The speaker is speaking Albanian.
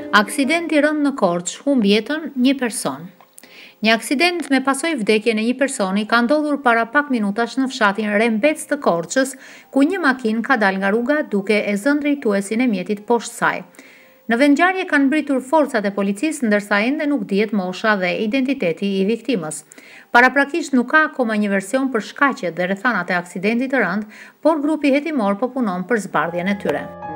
Aksidenti rënd në Korçë humbi jetën një person. Një aksident me pasojë vdekjen e një personi ka ndodhur para pak minutash në fshatin Rembec të Korçës, ku një makinë ka dalë nga rruga duke e zënë drejtuesin e mjetit poshtë saj. Në vendngjarje kanë mbritur forcat e policisë, ndërsa ende nuk dihet mosha dhe identiteti i viktimës. Paraprakisht nuk ka akoma një version për shkaqet dhe rrethanat e aksidentit të rënd, por grupi hetimor po punon për zbardhjen e tyre.